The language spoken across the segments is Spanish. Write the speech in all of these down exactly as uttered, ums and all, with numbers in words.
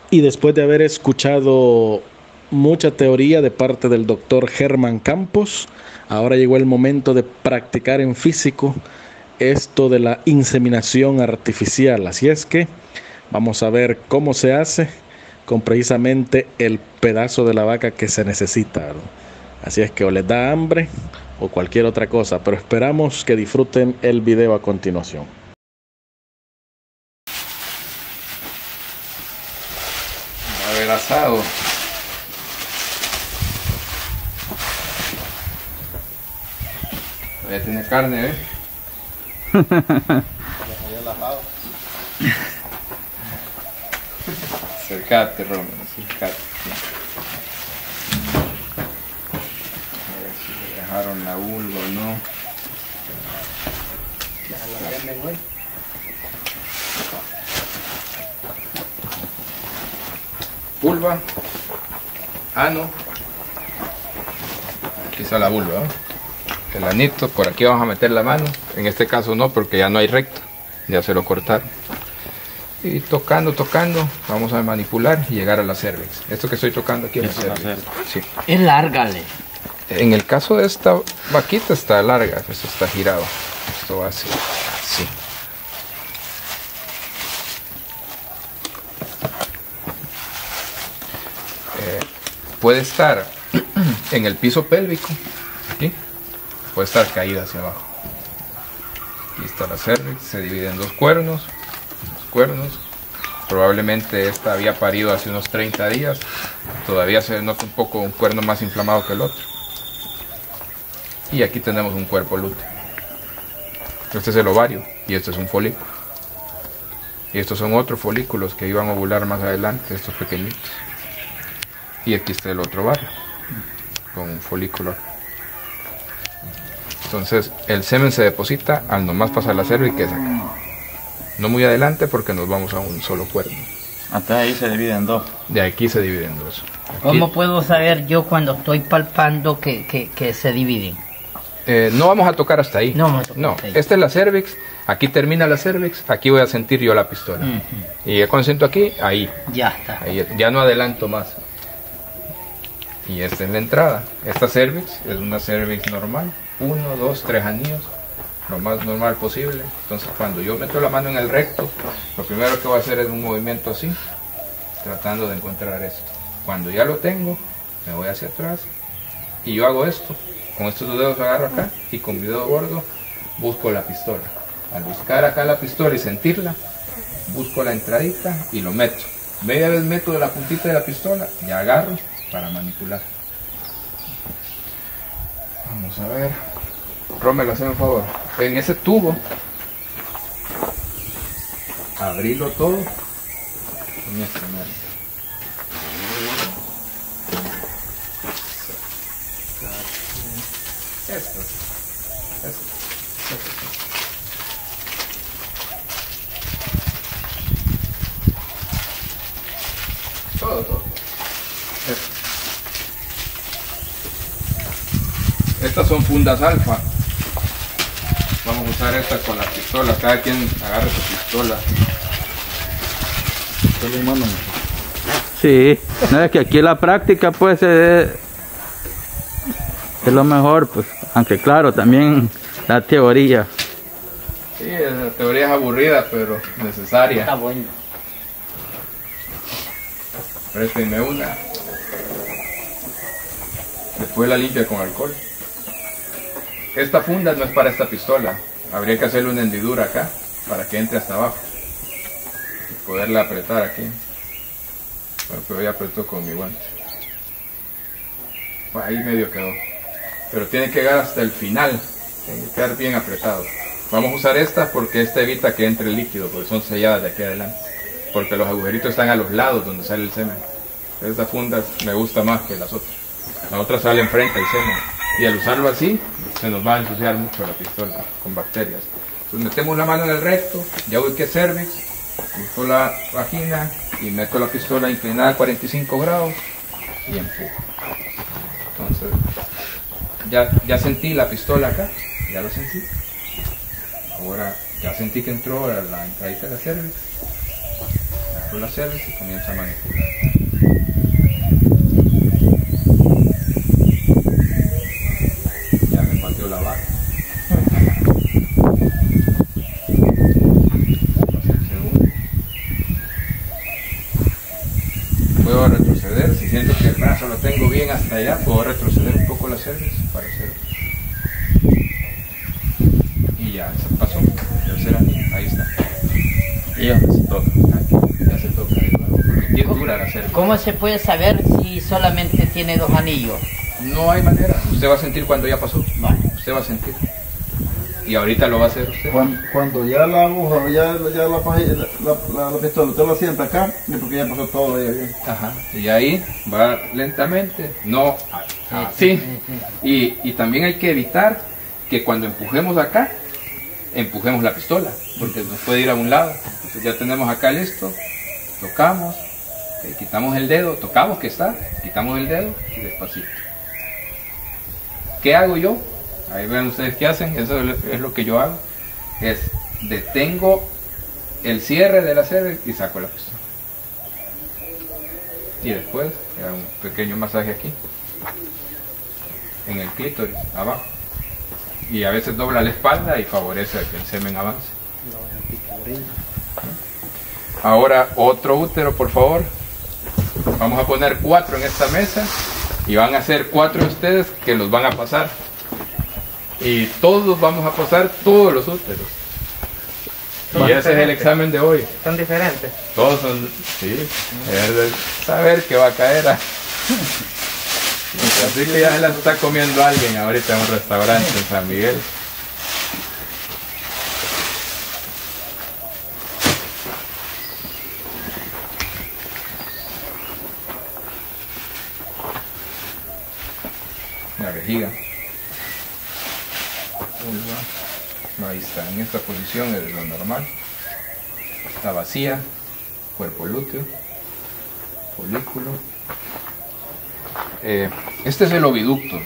Y después de haber escuchado mucha teoría de parte del doctor Germán Campos, ahora llegó el momento de practicar en físico esto de la inseminación artificial. Así es que vamos a ver cómo se hace con precisamente el pedazo de la vaca que se necesita. Así es que o les da hambre o cualquier otra cosa, pero esperamos que disfruten el video a continuación. Va a haber asado. Todavía tiene carne, ¿eh? Acercate, Romero, acercate. A ver si le dejaron la vulva o no. Vulva, ano. Aquí está la vulva, ¿eh? El anito, por aquí vamos a meter la mano. En este caso no, porque ya no hay recto, ya se lo cortaron. Y tocando, tocando, vamos a manipular y llegar a la cervix. Esto que estoy tocando aquí es la cervix. Sí. Es larga, le. En el caso de esta vaquita está larga, esto está girado. Esto va así, así. Eh, puede estar en el piso pélvico, aquí. Puede estar caída hacia abajo. Aquí está la cervix, se divide en dos cuernos. Dos cuernos. Probablemente esta había parido hace unos treinta días. Todavía se nota un poco un cuerno más inflamado que el otro. Y aquí tenemos un cuerpo lúteo. Este es el ovario y este es un folículo. Y estos son otros folículos que iban a ovular más adelante, estos pequeñitos. Y aquí está el otro ovario con un folículo. Entonces el semen se deposita al nomás pasar la cervix, que es acá. No muy adelante porque nos vamos a un solo cuerno. Hasta ahí se divide en dos. De aquí se divide en dos. Aquí, ¿Cómo puedo saber yo cuando estoy palpando que, que, que se dividen? eh, no vamos a tocar hasta ahí. No vamos a tocar No, hasta ahí. esta es la cervix. Aquí termina la cervix. Aquí voy a sentir yo la pistola. Uh-huh. Y ya cuando siento aquí, ahí. Ya está. Ahí, ya no adelanto más. Y esta es la entrada. Esta cervix es una cervix normal. Uno, dos, tres anillos. Lo más normal posible. Entonces cuando yo meto la mano en el recto, lo primero que voy a hacer es un movimiento así, tratando de encontrar esto. Cuando ya lo tengo, me voy hacia atrás y yo hago esto. Con estos dos dedos agarro acá y con mi dedo gordo busco la pistola. Al buscar acá la pistola y sentirla, busco la entradita y lo meto. Media vez meto de la puntita de la pistola y agarro para manipular. Vamos a ver. Romero, hazme un favor. En ese tubo, abrirlo todo con este medio. Esto, esto, esto. Todo, todo. Esto. Estas son fundas alfa. Vamos a usar esta con la pistola. Cada quien agarre su pistola. Sí, no es que aquí la práctica pues es, es lo mejor, pues, aunque claro, también la teoría. Sí, la teoría es aburrida, pero necesaria. Está bueno. Présteme una. Después la limpia con alcohol. Esta funda no es para esta pistola. Habría que hacerle una hendidura acá para que entre hasta abajo y poderla apretar aquí. Bueno, pero ya apretó con mi guante. Bueno, ahí medio quedó. Pero tiene que llegar hasta el final. Tiene que quedar bien apretado. Vamos a usar esta porque esta evita que entre el líquido, porque son selladas de aquí adelante. Porque los agujeritos están a los lados donde sale el semen. Esta funda me gusta más que las otras. La otra sale enfrente el semen. Y al usarlo así, se nos va a ensuciar mucho la pistola con bacterias. Entonces metemos la mano en el recto, ya ubiqué cervix, busco la vagina y meto la pistola inclinada a cuarenta y cinco grados y empujo. Entonces, ya, ya sentí la pistola acá, ya lo sentí. Ahora ya sentí que entró a la entradita de la cervix. agarro la cervix y comienzo a manipular. Ya me pateó la vaca. Puedo retroceder, si siento que el brazo lo tengo bien hasta allá, puedo retroceder un poco la cervix para hacer. Y ya se pasó. Tercera, ahí está. Y ya se toca. Aquí, ya se toca. Porque aquí es dura la cervix. ¿Cómo se puede saber si solamente tiene dos anillos? No hay manera. Usted va a sentir cuando ya pasó. Vale. Usted va a sentir. Y ahorita lo va a hacer usted. Cuando, cuando ya la aguja, ya, ya la, paji- la, la, la pistola, usted la sienta acá, es porque ya pasó todo ahí bien. Ajá. Y ahí va lentamente. No así. Y, y también hay que evitar que cuando empujemos acá, empujemos la pistola, porque nos puede ir a un lado. Entonces ya tenemos acá listo, tocamos, eh, quitamos el dedo, tocamos que está, quitamos el dedo y despacito. ¿Qué hago yo? Ahí ven ustedes qué hacen, eso es lo que yo hago, es detengo el cierre de la cervix y saco la pistola. Y después, hago un pequeño masaje aquí, en el clítoris, abajo. Y a veces dobla la espalda y favorece que el semen avance. Ahora otro útero, por favor. Vamos a poner cuatro en esta mesa y van a ser cuatro de ustedes que los van a pasar. Y todos vamos a pasar todos los úteros. Y ese es el examen de hoy. Son diferentes. Todos son, sí, es de saber que va a caer. A... Así que ya se las está comiendo alguien ahorita en un restaurante en San Miguel. La vejiga. Ahí está, en esta posición es lo normal. Está vacía, cuerpo lúteo, folículo. Eh, este es el oviducto.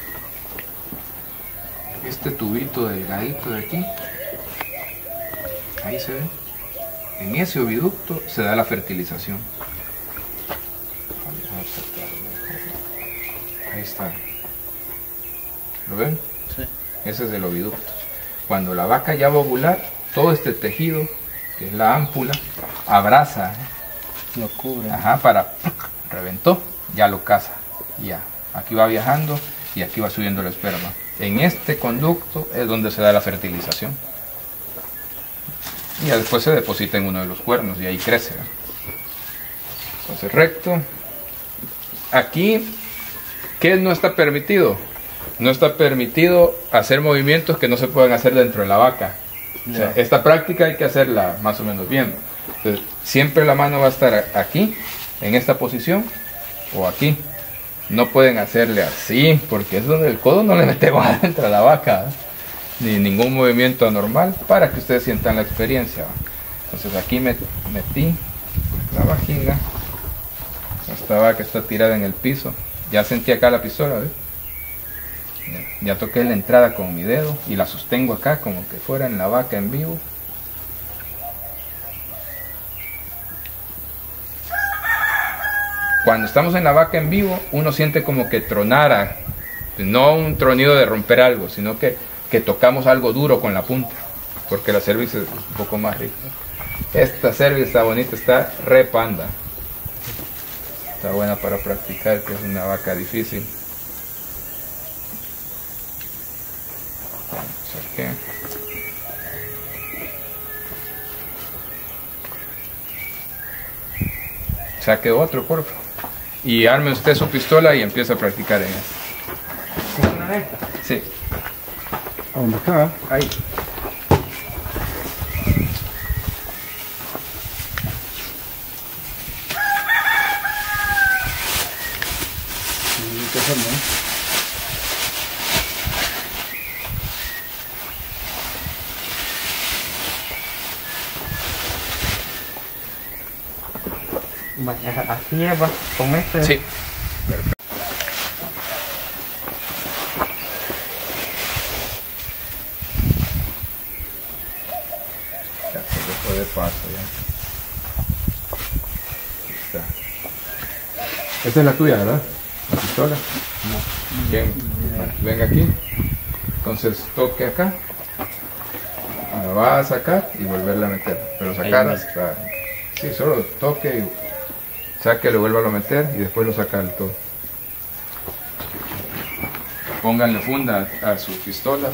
Este tubito delgadito de aquí, ahí se ve. En ese oviducto se da la fertilización. Ahí está. ¿Lo ven? Sí. Ese es el oviducto. Cuando la vaca ya va a ovular, todo este tejido, que es la ámpula, abraza. ¿eh? Lo cubre. Ajá, para... reventó, ya lo caza. Ya, aquí va viajando y aquí va subiendo el esperma. En este conducto es donde se da la fertilización. Y ya después se deposita en uno de los cuernos y ahí crece. ¿eh? Entonces recto. Aquí, ¿qué no está permitido? No está permitido hacer movimientos que no se puedan hacer dentro de la vaca. O sea, esta práctica hay que hacerla más o menos bien. Entonces, siempre la mano va a estar aquí, en esta posición, o aquí. No pueden hacerle así, porque es donde el codo no le metemos adentro a la vaca, ¿eh? Ni ningún movimiento anormal, para que ustedes sientan la experiencia. Entonces aquí met, metí la vagina, esta vaca está tirada en el piso, ya sentí acá la pistola, ¿ves? Ya toqué la entrada con mi dedo y la sostengo acá como que fuera en la vaca en vivo. Cuando estamos en la vaca en vivo, uno siente como que tronara, no un tronido de romper algo, sino que, que tocamos algo duro con la punta, porque la cervix es un poco más rica. Esta cervix está bonita, está re panda. Está buena para practicar, que es una vaca difícil. Saqué. Saque otro, por favor. Y arme usted su pistola y empieza a practicar en esto. ¿Una de estas? Sí, ¿A dónde está? ahí. ¿Qué hacemos? Bueno, así es, va, con este. Sí. Perfecto. Ya se le fue de paso ya. está. Esta es la tuya, ¿verdad? La pistola. Bien. Bueno, venga aquí. Entonces toque acá. La va a sacar y volverla a meter. Pero sacar hasta... Sí, solo toque y saque, lo vuelva a meter y después lo saca del todo. Pónganle funda a, a sus pistolas.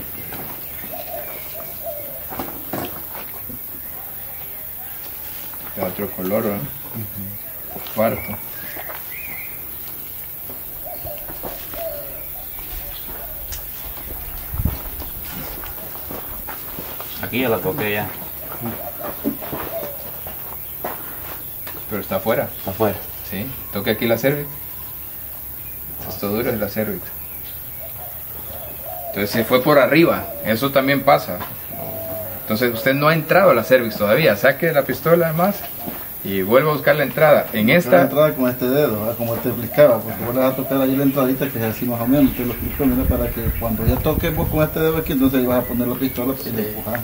De otro color, ¿no? Uh-huh. Cuarto. Aquí ya la toqué ya. Pero está afuera. Está afuera. Sí, toque aquí la cerviz. Esto duro es la cerviz. Entonces se fue por arriba, eso también pasa. Entonces usted no ha entrado a la cervix todavía, saque la pistola más y vuelva a buscar la entrada. En esta... La entrada con este dedo, ¿verdad? Como te explicaba, porque vos le vas a tocar ahí la entradita que es así más o menos, te lo explico, mira, para que cuando ya toques vos con este dedo aquí, entonces ahí vas a poner la pistola y le empujas.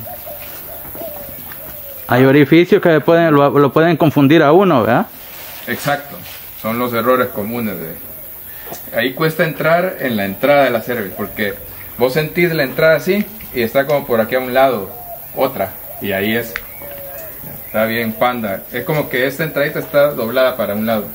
Hay orificios que pueden, lo, lo pueden confundir a uno, ¿verdad? Exacto, son los errores comunes de... Ahí cuesta entrar en la entrada de la cervix, porque vos sentís la entrada así y está como por aquí a un lado otra, y ahí es, está bien panda, es como que esta entradita está doblada para un lado.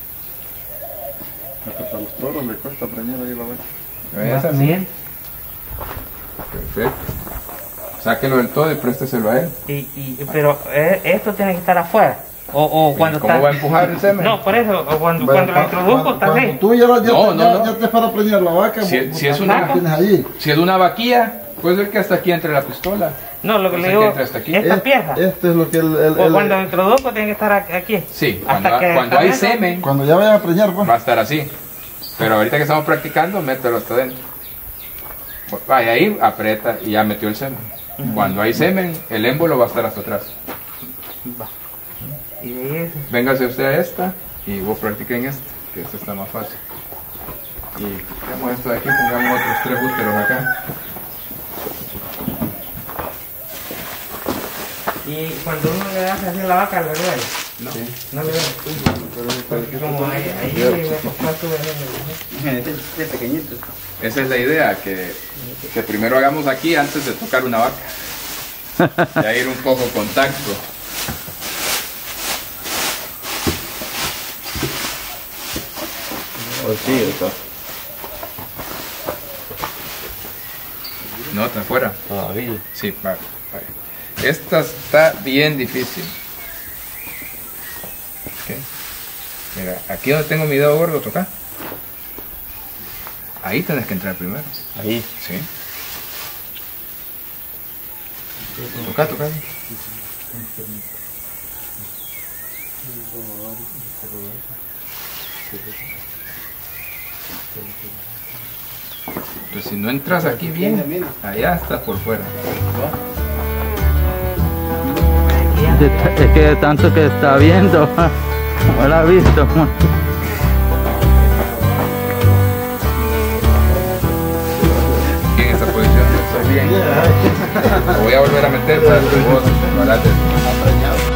Hasta para los toros le cuesta preñar ahí la vaca. ¿Ves así? Bien. Perfecto. Sáquelo del todo y présteselo a él. Y, y, pero eh, esto tiene que estar afuera. O, o cuando ¿Cómo está... va a empujar el semen? No, por eso, o cuando, Bueno, cuando lo introduzco, cuando, está cuando así. tú ya, ya, No, ya, no, ya, no. ya te para preñar la vaca, Si- vos- si es vos una- la tienes allí. Si es de una vaquilla, puede ser que hasta aquí entre la pistola. No, lo que Puede le ser digo, que entre hasta aquí. esta Es- pieza. Esto es lo que el, el- O el- cuando lo introduzco tiene que estar aquí. Sí, Hasta cuando, que- cuando hay adentro. semen cuando ya vayas a preñar, pues. va a estar así. Pero ahorita que estamos practicando, mételo hasta adentro. Vaya ahí, aprieta y ya metió el semen. Cuando hay semen, el émbolo va a estar hasta atrás. Va. Y de ahí es- Véngase usted a esta y vos practiquen esta, que esta está más fácil. Y quitemos esto de aquí, pongamos otros tres úteros acá. Y cuando uno le hace así a la vaca, ¿le duele? No. No le duele. Porque como ahí, ahí le costó su veneno. Es pequeñito. Esa es la idea, que, que primero hagamos aquí antes de tocar una vaca. Ya ir un poco contacto. Pues sí, está. No, está afuera. Todavía. Sí, vale, vale. Esta está bien difícil. Ok. Mira, aquí donde tengo mi dedo gordo, toca. Ahí tenés que entrar primero. Ahí. Sí. Toca, toca. Pues si no entras aquí bien, allá estás por fuera. De ta- es que de tanto que está viendo, no la ha visto. En esa posición, estoy bien. Lo voy a volver a meter para que vos lo harás de-